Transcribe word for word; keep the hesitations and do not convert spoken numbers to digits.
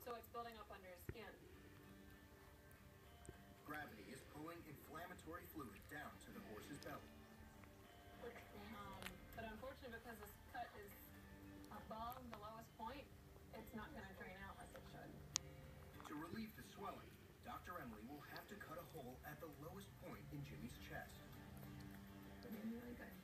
So it's building up under his skin. Gravity is pulling inflammatory fluid down to the horse's belly. Um, but unfortunately, because this cut is above the lowest point, it's not going to drain out like it should. To relieve the swelling, Doctor Emily will have to cut a hole at the lowest point in Jimmy's chest. Really good.